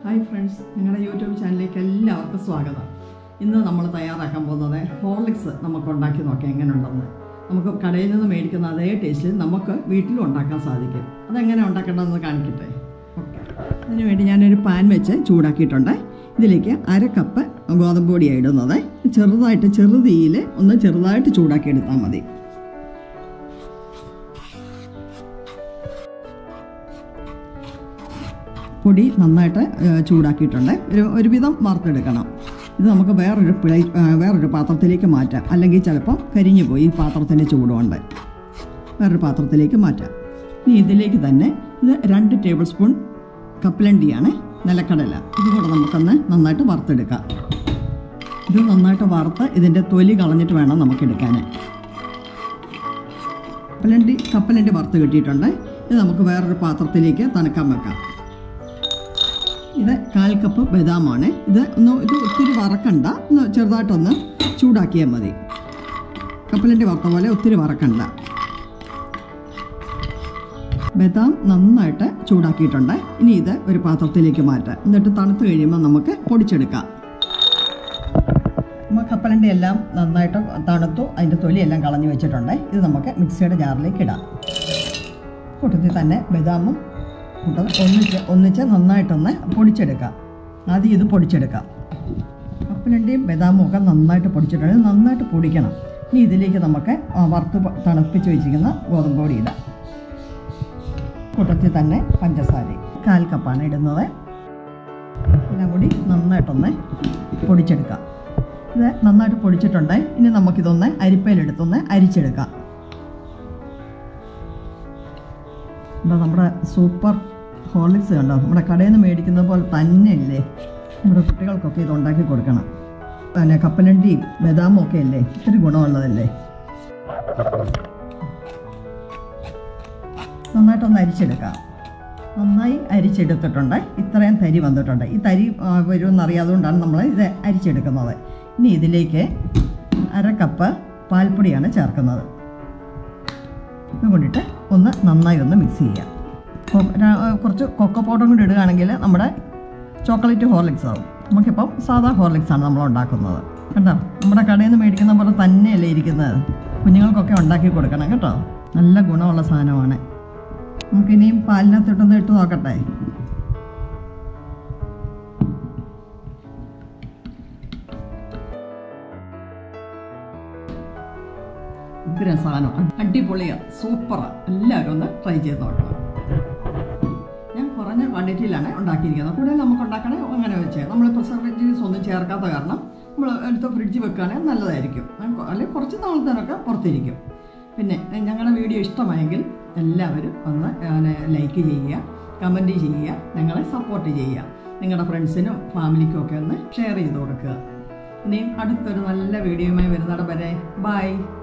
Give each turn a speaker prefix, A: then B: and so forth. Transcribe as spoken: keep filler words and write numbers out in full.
A: Hi friends, നിങ്ങളുടെ YouTube ചാനലിലേക്ക് എല്ലാവർക്കും സ്വാഗതം. ഇന്ന് നമ്മൾ തയ്യാറാക്കാൻ പോകുന്നത് ഹോർലിക്സ് നമുക്ക് ഉണ്ടാക്കി നോക്കാം എങ്ങനെയുണ്ടെന്ന്. നമുക്ക് കടയിൽ നിന്ന് മേടിക്കുന്ന അതേ ടേസ്റ്റിൽ നമുക്ക് വീട്ടിലും ഉണ്ടാക്കാൻ സാധിക്കും. അതെങ്ങനെ ഉണ്ടാക്കേണ്ടതെന്ന് കാണിക്കട്ടെ. ഓക്കെ, അതിനുവേണ്ടി ഞാനൊരു പാൻ വെച്ച് ചൂടാക്കിയിട്ടുണ്ട്. ഇതിലേക്ക് അര കപ്പ് ഗോതമ്പ് പൊടിയാണ് ഇടുന്നത്. ചെറുതായിട്ട് ചെറുതീയിൽ ഒന്ന് ചെറുതായിട്ട് ചൂടാക്കി എടുത്താൽ മതി. പൊടി നന്നായിട്ട് ചൂടാക്കിയിട്ടുണ്ട്. ഒരു ഒരുവിധം വറുത്തെടുക്കണം. ഇത് നമുക്ക് വേറൊരു പ്ലേറ്റ് വേറൊരു പാത്രത്തിലേക്ക് മാറ്റാം, അല്ലെങ്കിൽ ചിലപ്പോൾ കരിഞ്ഞു പോയി ഈ പാത്രത്തിൻ്റെ ചൂടുകൊണ്ട്. വേറൊരു പാത്രത്തിലേക്ക് മാറ്റാം. ഇനി ഇതിലേക്ക് തന്നെ ഇത് രണ്ട് ടേബിൾ സ്പൂൺ കപ്പലണ്ടിയാണ്, നിലക്കടല. ഇതുകൂടെ നമുക്കൊന്ന് നന്നായിട്ട് വറുത്തെടുക്കാം. ഇത് നന്നായിട്ട് വറുത്ത് ഇതിൻ്റെ തൊലി കളഞ്ഞിട്ട് വേണം നമുക്കെടുക്കാൻ. കപ്പലണ്ടി കപ്പലണ്ടി വറുത്ത് കിട്ടിയിട്ടുണ്ട്. ഇത് നമുക്ക് വേറൊരു പാത്രത്തിലേക്ക് തണുക്കാൻ വെക്കാം. ഇത് കാൽ കപ്പ് ബദാമാണ്. ഇത് ഒന്ന് ഇത് ഒത്തിരി വറക്കണ്ട, ഒന്ന് ചെറുതായിട്ടൊന്ന് ചൂടാക്കിയാൽ മതി. കപ്പലണ്ടി വറുത്ത പോലെ ഒത്തിരി വറക്കണ്ട. ബദാം നന്നായിട്ട് ചൂടാക്കിയിട്ടുണ്ട്. ഇനി ഇത് ഒരു പാത്രത്തിലേക്ക് മാറ്റാം. എന്നിട്ട് തണുത്ത് കഴിയുമ്പോൾ നമുക്ക് പൊടിച്ചെടുക്കാം. നമ്മൾ കപ്പലണ്ടി എല്ലാം നന്നായിട്ട് തണുത്തു, അതിൻ്റെ തൊലിയെല്ലാം കളഞ്ഞു വെച്ചിട്ടുണ്ട്. ഇത് നമുക്ക് മിക്സിയുടെ ജാറിലേക്ക് ഇടാം. കൂട്ടത്തിൽ തന്നെ ബദാമും കൂട്ടം ഒന്നിച്ച് ഒന്നിച്ച് നന്നായിട്ടൊന്ന് പൊടിച്ചെടുക്കാം. ആദ്യം ഇത് പൊടിച്ചെടുക്കാം. കപ്പലണ്ടിയും ബദാമും ഒക്കെ നന്നായിട്ട് പൊടിച്ചിട്ടുണ്ട്. നന്നായിട്ട് പൊടിക്കണം. ഇനി ഇതിലേക്ക് നമുക്ക് വറുത്ത് തണുപ്പിച്ച് വെച്ചിരിക്കുന്ന ഗോതമ്പ് പൊടി ഇടാം. കൂട്ടത്തിൽ തന്നെ പഞ്ചസാര കാൽ കപ്പാണ് ഇടുന്നത്. എല്ലാം കൂടി നന്നായിട്ടൊന്ന് പൊടിച്ചെടുക്കാം. ഇത് നന്നായിട്ട് പൊടിച്ചിട്ടുണ്ട്. ഇനി നമുക്കിതൊന്ന് അരിപ്പയിലെടുത്തൊന്ന് അരിച്ചെടുക്കാം. നമ്മുടെ സൂപ്പർ ഹോർലിക്സ് കണ്ടോ, നമ്മുടെ കടയിൽ നിന്ന് മേടിക്കുന്ന പോലെ തന്നെ ഇല്ലേ. നമ്മുടെ കുട്ടികൾക്കൊക്കെ ഇത് ഉണ്ടാക്കി കൊടുക്കണം. പിന്നെ കപ്പലണ്ടിയും ബദാമും ഒക്കെ അല്ലേ, ഒത്തിരി ഗുണമുള്ളതല്ലേ. നന്നായിട്ടൊന്ന് അരിച്ചെടുക്കാം. നന്നായി അരിച്ചെടുത്തിട്ടുണ്ട്. ഇത്രയും തരി വന്നിട്ടുണ്ട്. ഈ തരി വരുമെന്നറിയാതുകൊണ്ടാണ് നമ്മൾ ഇത് അരിച്ചെടുക്കുന്നത്. ഇനി ഇതിലേക്ക് അര കപ്പ് പാൽപ്പൊടിയാണ് ചേർക്കുന്നത്. ഇതുകൊണ്ടിട്ട് ഒന്ന് നന്നായി ഒന്ന് മിക്സ് ചെയ്യാം. കുറച്ച് കൊക്കോ പൗഡറും കൂടി ഇടുകയാണെങ്കിൽ നമ്മുടെ ചോക്ലേറ്റ് ഹോർലിക്സ് ആവും. നമുക്കിപ്പം സാധാ ഹോർലിക്സാണ് നമ്മൾ ഉണ്ടാക്കുന്നത്. കണ്ടോ, നമ്മുടെ കടയിൽ നിന്ന് മേടിക്കുന്ന പോലെ തന്നെയല്ലേ ഇരിക്കുന്നത്. കുഞ്ഞുങ്ങൾക്കൊക്കെ ഉണ്ടാക്കി കൊടുക്കണം കേട്ടോ. നല്ല ഗുണമുള്ള സാധനമാണ്. നമുക്കിനിയും പാലിനകത്തിട്ടൊന്ന് ഇട്ട് നോക്കട്ടെ. ഉഗ്ര സാധനം, അടിപൊളിയാണ്, സൂപ്പറാണ്. എല്ലാവരും ഒന്ന് ട്രൈ ചെയ്ത് നോക്കണം. ഞാൻ കുറഞ്ഞ ക്വാണ്ടിറ്റിയിലാണ് ഉണ്ടാക്കിയിരിക്കുന്നത്. കൂടുതൽ നമുക്ക് ഉണ്ടാക്കണേ അങ്ങനെ വെച്ചാൽ നമ്മൾ പ്രിസർവേറ്റീവ്സ് ഒന്നും ചേർക്കാത്ത കാരണം നമ്മൾ എടുത്ത് ഫ്രിഡ്ജിൽ വെക്കുകയാണെങ്കിൽ നല്ലതായിരിക്കും. അല്ലെങ്കിൽ കുറച്ച് നാളത്തേനൊക്കെ പുറത്തിരിക്കും. പിന്നെ ഞങ്ങളുടെ വീഡിയോ ഇഷ്ടമായെങ്കിൽ എല്ലാവരും ഒന്ന് ലൈക്ക് ചെയ്യുക, കമൻറ്റ് ചെയ്യുക, ഞങ്ങളെ സപ്പോർട്ട് ചെയ്യുക. നിങ്ങളുടെ ഫ്രണ്ട്സിനും ഫാമിലിക്കും ഒക്കെ ഒന്ന് ഷെയർ ചെയ്ത് കൊടുക്കുക. ഇനിയും അടുത്തൊരു നല്ല വീഡിയോയുമായി വരുന്നിടം വരെ ബൈ.